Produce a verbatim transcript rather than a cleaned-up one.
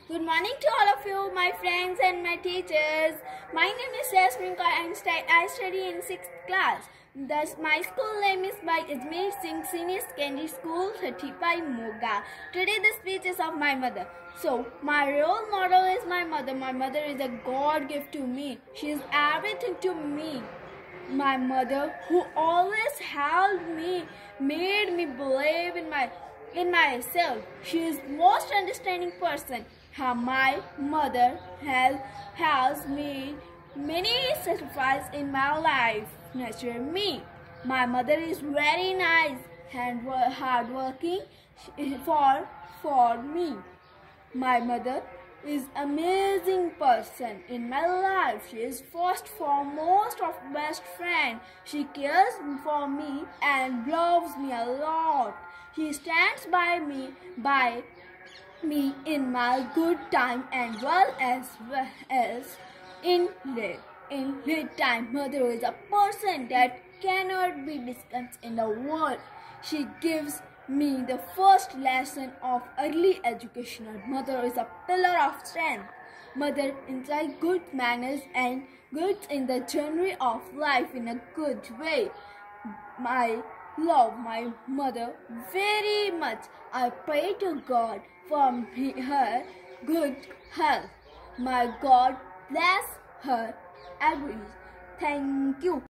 Good morning to all of you, my friends and my teachers. My name is Gsss and I study in sixth class. Thus, my school name is by Gsss Senior Secondary School, Thathi Bhai, Moga. Today, the speech is of my mother. So, my role model is my mother. My mother is a God gift to me. She is everything to me. My mother, who always helped me, made me believe in my in myself. She is most understanding person. How my mother has has made many sacrifices in my life, nurtured me. My mother is very nice and hardworking for for me. My mother is amazing person in my life. She is first foremost of best friend. She cares for me and loves me a lot. She stands by me by me in my good time and well as well as in late in late time. Mother is a person that cannot be discussed in the world. She gives me the first lesson of early education. Mother is a pillar of strength. Mother insights good manners and good in the journey of life in a good way. I love my mother very much. I pray to God for her good health. My God bless her always. Thank you.